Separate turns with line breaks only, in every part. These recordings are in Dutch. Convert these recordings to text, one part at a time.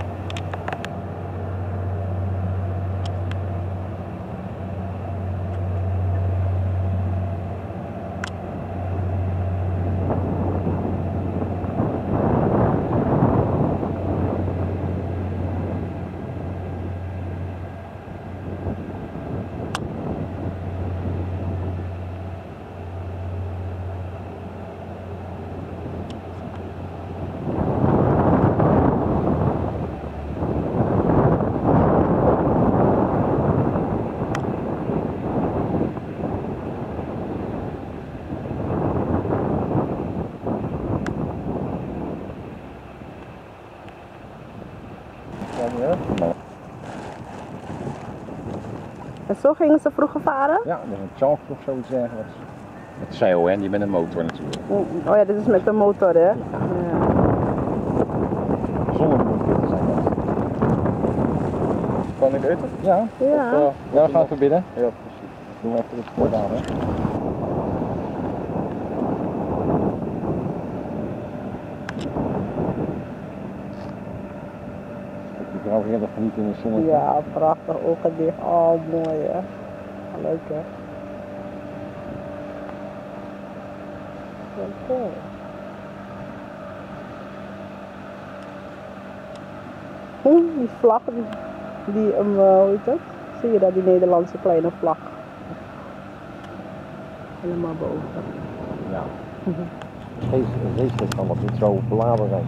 En zo gingen ze vroeger varen?
Ja, dat is een chalk of zoiets dergelijks. Met zeil en die met een motor natuurlijk.
Oh ja, dit is met de motor, hè? Ja.
Zonder motor zijn dat.
Kan ik eten?
Ja.
Ja.
Of, ja, dan gaan we binnen.
Ja, precies.
Doen we even de sport aan, hè. Die vrouw ging er genieten in de zon.
Ja, prachtig. Ogen dicht. Oh, mooi, hè? Leuk, hè? Oké. Die vlag, hoe heet dat? Zie je dat, die Nederlandse kleine vlag? Helemaal boven.
Ja. Deze kan dat niet zo beladen zijn.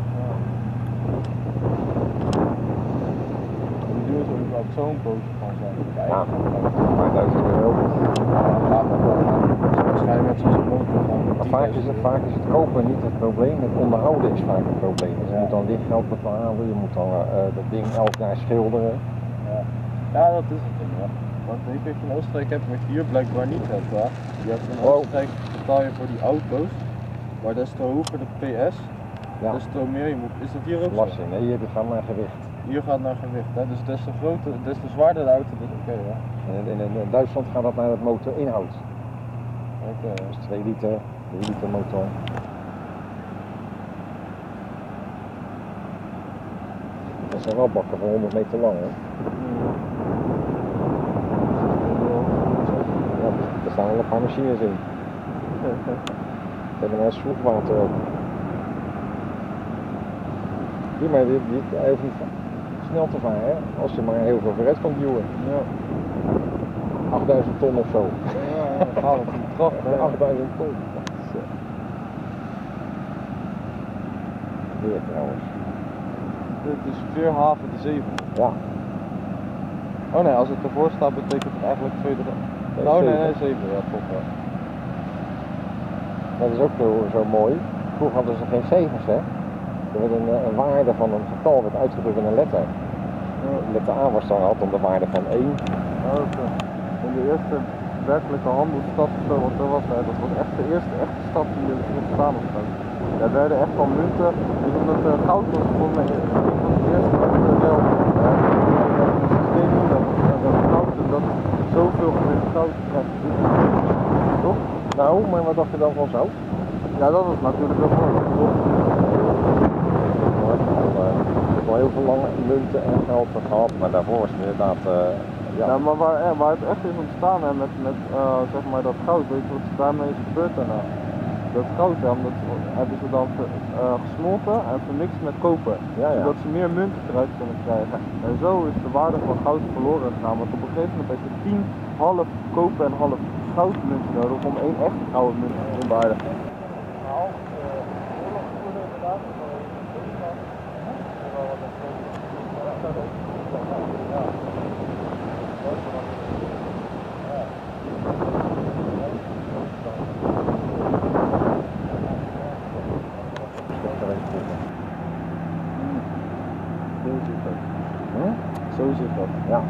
Die duur zou überhaupt zo'n poosje van zijn.
Ja, maar dat is wel.
Waarschijnlijk met zo'n motor van.
Maar vaak is het kopen niet het probleem, het onderhouden is vaak het probleem. Dus je moet dan lichtgeld betalen, je moet dan dat ding elk jaar schilderen.
Ja, dat is het ding, ja. Want ik in Oostenrijk heb je hier blijkbaar niet het, hè. Je hebt in Oostenrijk betaal je voor die auto's, maar des te hoger de PS, des te meer je moet. Is dat hier ook
Belasting, nee, hier gaat naar gewicht.
Hier gaat naar gewicht, hè. Dus des te groter, des te zwaarder de auto, dus oké, ja.
In Duitsland gaat dat naar het motorinhoud.
Oké.
Dus 2 liter, 3 liter motor. Dat zijn wel bakken van 100 meter lang, hè. Ja, er staan wel een paar machines in. En dan is vroegwater ook. Hier, maar dit hoeft niet snel te varen, hè? Als je maar heel veel vooruit kan duwen.
Ja.
8000 ton of zo.
Ja, dan gaat het een kracht, hè.
8000 ton. Weer trouwens.
Dit is Veerhaven de 7.
Ja.
Oh nee, als het ervoor staat betekent het eigenlijk 2. Oh nee, 7, ja, top, ja.
Dat is ook zo mooi. Vroeger hadden ze geen cijfers, hè. Er werd een waarde van een getal werd uitgedrukt in een letter. Letter A was dan altijd de waarde van 1.
Oké. En de eerste werkelijke handelsstad of zo, wat er was, dat was echt de eerste echte stad die er ontstaan was. Daar werden echt van munten, ik denk dat goud was volgens mij een van de eerste echte wel systeem dat goud, dat zoveel goud krijgt. Toch?
Nou, maar wat dacht je dan van zout?
Ja, dat was natuurlijk wel mooi.
Ik heb al heel veel lange munten en geld gehad, maar daarvoor was het inderdaad...
Ja, maar waar het echt is ontstaan hè, met zeg maar dat goud, weet je wat daarmee is gebeurd daarna? Dat goud dat hebben ze dan gesmolten en vermixt met koper, zodat ze meer munten eruit kunnen krijgen. En zo is de waarde van goud verloren gegaan, want op een gegeven moment heb je 10 half koper en half goudmunten nodig om één echte gouden munt te bewaardigen. Zo zit dat.
Ja.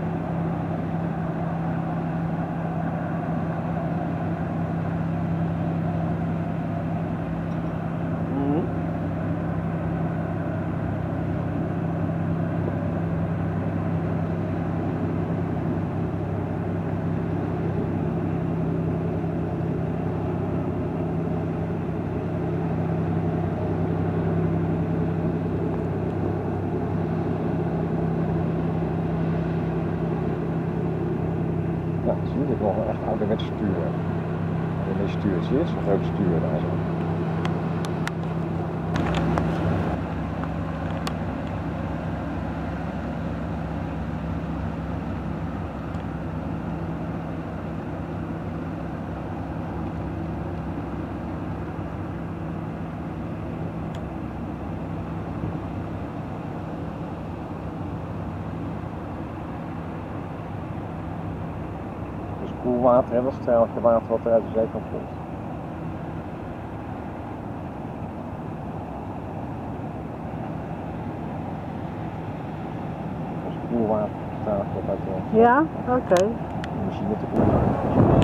Ja, zie je, dit is nog een echt ouderwets stuur. Ouderwets stuur, zie je het? Zo'n groot stuur daar zo. Koelwater, hè, dat is het straaltje water wat er uit de zeekant komt. Dat is koelwater, straaltje wat uit de
Ja, oké.
machine te koelen.